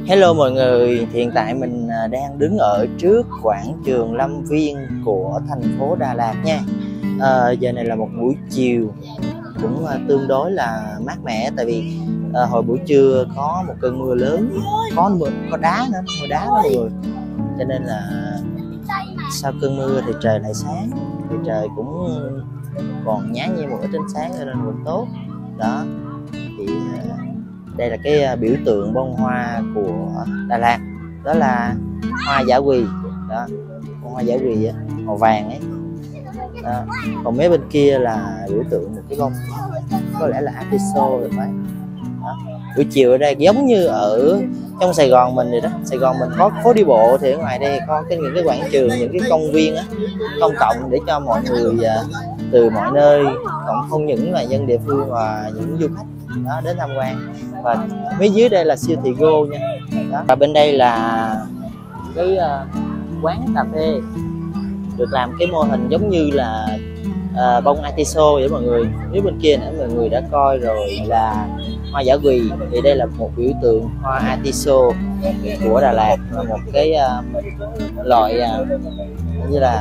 Hello mọi người, hiện tại mình đang đứng ở trước quảng trường Lâm Viên của thành phố Đà Lạt nha. Giờ này là một buổi chiều cũng tương đối là mát mẻ, tại vì hồi buổi trưa có một cơn mưa lớn, có đá nữa, mưa đá đó mọi người. Cho nên là sau cơn mưa thì trời lại sáng, thì trời cũng còn nhá nhem ở trên sáng cho nên vẫn tốt. Đó thì đây là cái biểu tượng bông hoa của Đà Lạt, đó là hoa dã quỳ đó, bông hoa dã quỳ màu vàng ấy đó. Còn mấy bên kia là biểu tượng một cái bông có lẽ là atiso rồi phải đó. Buổi chiều ở đây giống như ở trong Sài Gòn mình vậy đó. Sài Gòn mình có phố đi bộ thì ở ngoài đây có những cái quảng trường, những cái công viên công cộng để cho mọi người từ mọi nơi, còn không những là dân địa phương và những du khách đó đến tham quan. Và phía dưới đây là siêu thị Go nha đó. Và bên đây là cái quán cà phê được làm cái mô hình giống như là bông atiso vậy mọi người. Phía bên kia nữa mọi người đã coi rồi là hoa dã quỳ, thì đây là một biểu tượng hoa atiso của Đà Lạt, là một cái loại như là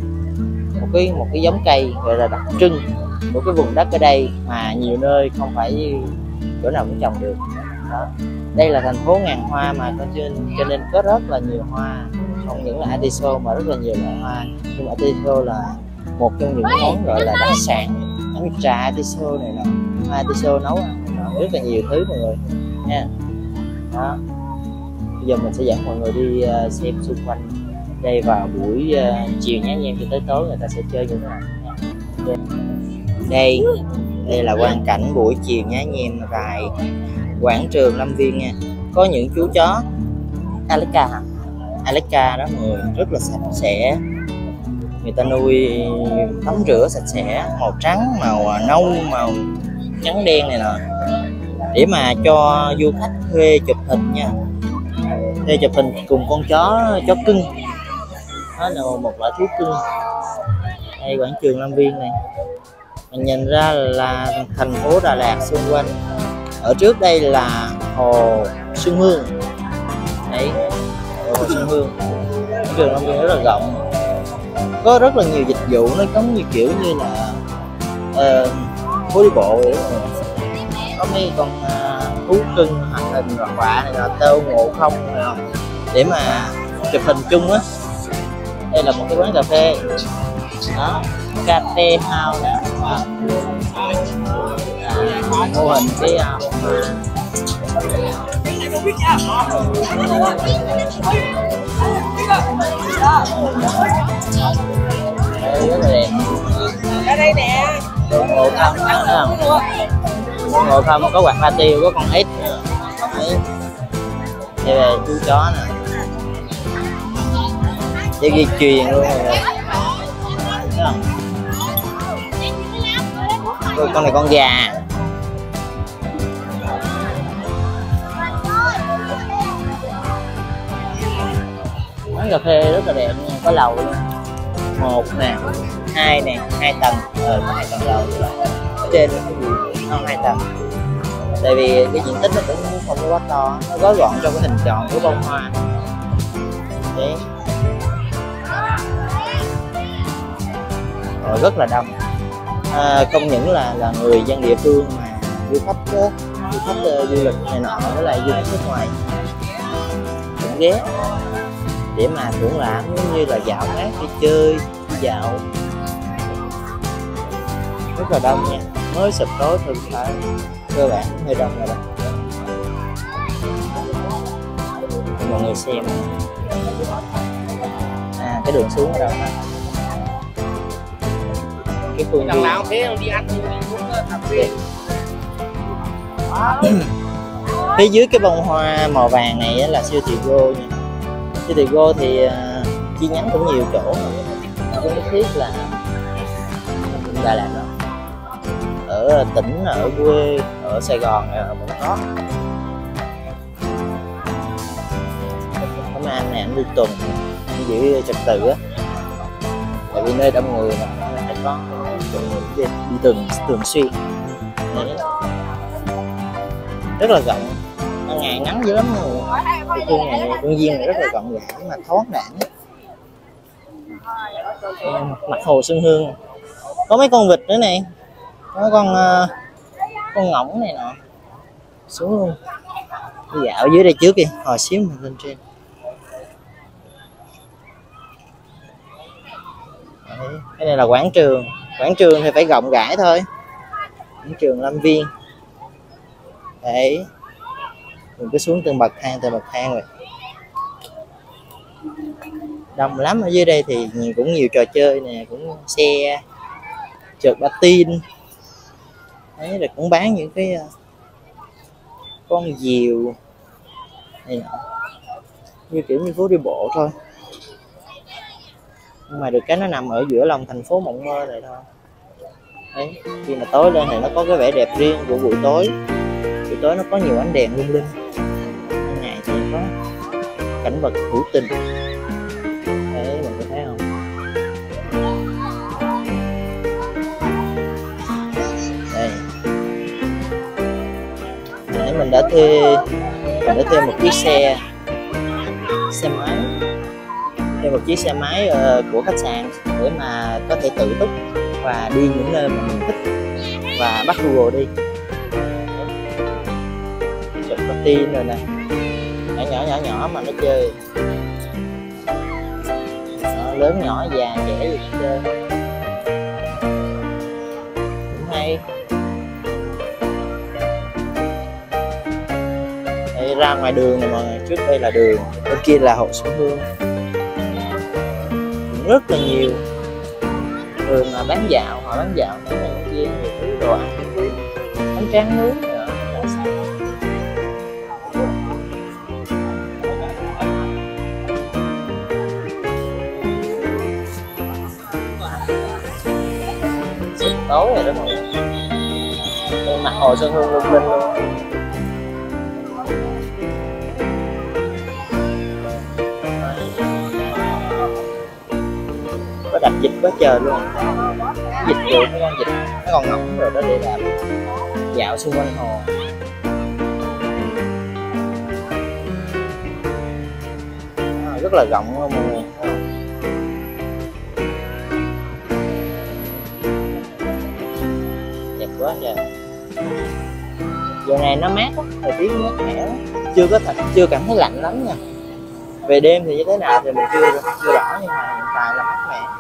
một cái giống cây gọi là đặc trưng của cái vùng đất ở đây mà nhiều nơi không phải chỗ nào cũng trồng được đó. Đây là thành phố ngàn hoa mà cho nên có rất là nhiều hoa, không những là atiso mà rất là nhiều loại hoa. Nhưng mà atiso là một trong những món gọi là đặc sản, giống như trà atiso này nè, hoa atiso nấu rất là nhiều thứ mọi người nha đó. Bây giờ mình sẽ dẫn mọi người đi xem xung quanh đây vào buổi chiều nhá nhem cho tới tối người ta sẽ chơi như thế nào nha. Đây là quang cảnh buổi chiều nhá nhem tại quảng trường Lâm Viên nha. Có những chú chó Alaska đó mọi người, rất là sạch sẽ. Người ta nuôi tắm rửa sạch sẽ, màu trắng, màu nâu, màu trắng đen này nè, để mà cho du khách thuê chụp hình nha, thuê chụp hình cùng con chó cưng. Đó là một loại thú cưng. Đây quảng trường Lâm Viên này, mình nhìn ra là thành phố Đà Lạt xung quanh. Ở trước đây là hồ Xuân Hương. Đấy, hồ Xuân Hương. Quảng trường Lâm Viên rất là rộng, có rất là nhiều dịch vụ, nó giống như kiểu như là phố đi bộ vậy. Có mấy con thú cưng hoạt hình hoặc quạ này là Têu Ngộ Không này, để mà chụp hình chung á. Đây là một cái quán cà phê đó, Cafe House đó. Mô hình cái rất là đẹp. Ở đây nè, Ngộ Không thấy không? Ngộ Không có quạt ba tiêu, có con ếch. Đây là chú chó nè, dây dây chuyền luôn rồi. Thấy không? Con này con gà. Quán cà phê rất là đẹp nha, có lầu luôn. 1 nè, 2 nè, 2 tầng. 2 tầng lầu ở trên không 2 tầng. Tại vì cái diện tích nó cũng không có quá to, nó gói gọn trong cái hình tròn của bông hoa. Đấy. Rồi rất là đông. Không những là người dân địa phương mà du khách du lịch này nọ với lại du khách nước ngoài cũng ghé để mà thưởng lãm, giống như là dạo mát, đi chơi, đi dạo. Rất là đông nha, mới sụp tối thường phải cơ bản hơi đông rồi đó. Để mọi người xem cái đường xuống ở đâu nè, cái khuôn viên nào thế đi ăn phía dưới cái bông hoa màu vàng này là siêu thị Go nha. Siêu thị Go thì chi nhánh cũng nhiều chỗ, không nhất thiết là Đà Lạt đâu. Ở tỉnh, ở quê, ở Sài Gòn vẫn có. Có mấy anh này anh đi tuần, anh giữ trật tự á, tại vì nơi đông người mà phải có đi thường xuyên. Đấy. Rất là rộng, ban ngày ngày nắng dữ lắm rồi. Cái công viên này rất là rộng rãi mà thoáng đãng. Mặt hồ Xuân Hương có mấy con vịt nữa này, có con ngỗng này nọ. Xuống luôn, đi dạo dưới đây trước đi, hồi xíu mình lên trên. Đấy, cái này là quảng trường thì phải rộng rãi thôi, quảng trường Lâm Viên. Đấy, mình cứ xuống từng bậc thang rồi. Đông lắm. Ở dưới đây thì cũng nhiều trò chơi nè, cũng xe trượt patin. Đấy, rồi cũng bán những cái con diều này nọ, như kiểu như phố đi bộ thôi, nhưng mà được cái nó nằm ở giữa lòng thành phố mộng mơ này thôi. Đấy, khi mà tối lên thì nó có cái vẻ đẹp riêng của buổi tối nó có nhiều ánh đèn lung linh, ban ngày thì có cảnh vật hữu tình. Đấy, mình có thấy không? Đây, nãy mình đã thuê một chiếc xe máy, thuê một chiếc xe máy của khách sạn để mà có thể tự túc và đi những nơi mà mình thích và bắt Google đi. Chụp patin rồi nè, nhỏ mà nó chơi, lớn nhỏ già trẻ gì nó chơi cũng hay. Đây, ra ngoài đường này mọi người, trước đây là đường, bên kia là hồ Xuân Hương, cũng rất là nhiều đường mà bán dạo, họ bán dạo này kia, nhiều thứ đồ ăn, bánh tráng nướng nữa. Tối rồi đó mọi người, bên mặt hồ Xuân Hương lung linh luôn. Có đập vịt quá trời luôn, vịt rồi mấy con vịt, mấy con ngỗng rồi đó, để làm dạo xung quanh hồ. Rất là rộng mọi người. Đẹp quá trời. Giờ này nó mát lắm, thời tiết mát mẻ, chưa cảm thấy lạnh lắm nha. Về đêm thì như thế nào thì mình chưa rõ, nhưng mà hiện tại là mát mẻ.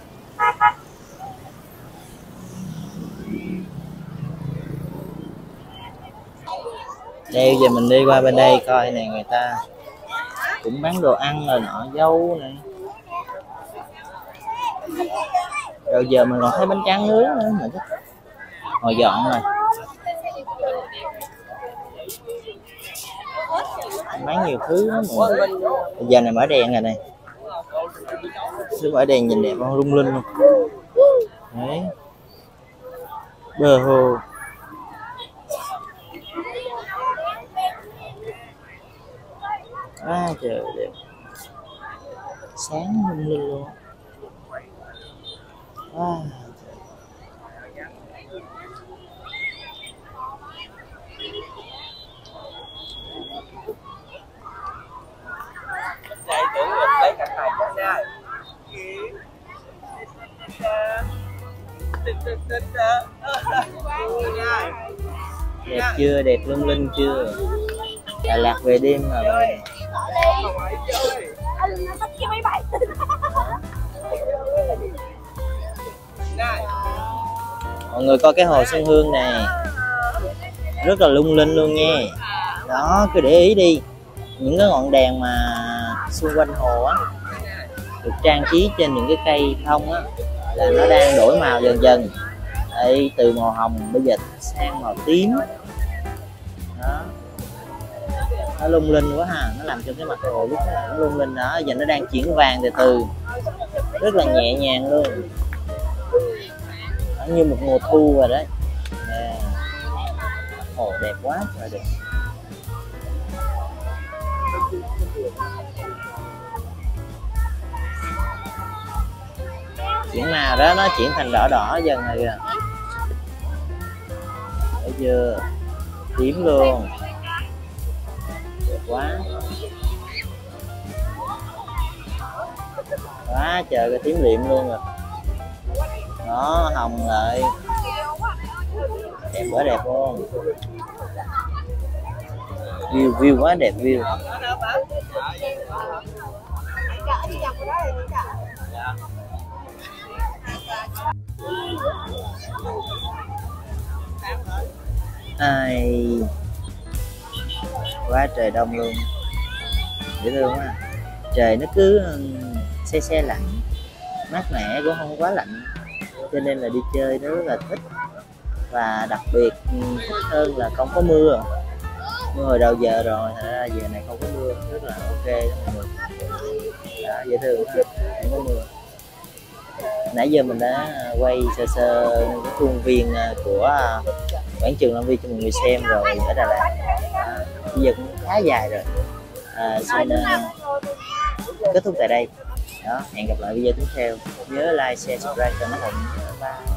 Đây, giờ mình đi qua bên đây coi này, người ta cũng bán đồ ăn rồi nọ, dâu này. Rồi giờ mình còn thấy bánh tráng nướng nữa, mà chắc hồi dọn rồi. Bán nhiều thứ đó mọi người. Bây giờ này mở đèn rồi này, cứ mở đèn nhìn đẹp không, lung linh luôn. Đấy, bờ hồ. Trời đẹp, sáng lung linh luôn. lấy cạnh này cho nha. Đẹp chưa, đẹp lung linh chưa? Đà Lạt về đêm mà rồi. Mọi người coi cái hồ Xuân Hương này, rất là lung linh luôn nha. Đó, cứ để ý đi, những cái ngọn đèn mà xung quanh hồ á, được trang trí trên những cái cây thông á, là nó đang đổi màu dần dần. Đây, từ màu hồng bây giờ sang màu tím. Đó, nó lung linh quá ha, nó làm cho cái mặt hồ lúc này nó lung linh đó. Giờ nó đang chuyển vàng từ từ, rất là nhẹ nhàng luôn. Nó như một mùa thu rồi đấy. Hồ đẹp quá trời đẹp. Chuyển nào đó nó chuyển thành đỏ đỏ dần rồi kìa. Thấy chưa? Tím luôn. quá. Quá trời cái tím liệm luôn rồi. Đó, hồng lại. Đẹp quá đẹp luôn. View quá đẹp view. Ai quá trời đông luôn, dễ thương quá. Trời nó cứ se se lạnh, mát mẻ cũng không quá lạnh, cho nên là đi chơi nó rất là thích. Và đặc biệt thích hơn là không có mưa. Mưa hồi đầu giờ rồi, thật ra giờ này không có mưa, rất là ok đó mọi người. Đó, dễ thương ha, không có mưa. Nãy giờ mình đã quay sơ sơ cái khuôn viên của quảng trường Lâm Viên cho mọi người xem rồi ở Đà Lạt. Bây giờ cũng khá dài rồi. Xin kết thúc tại đây. Đó, hẹn gặp lại video tiếp theo. Nhớ like, share, subscribe cho nó Hùng. Bye.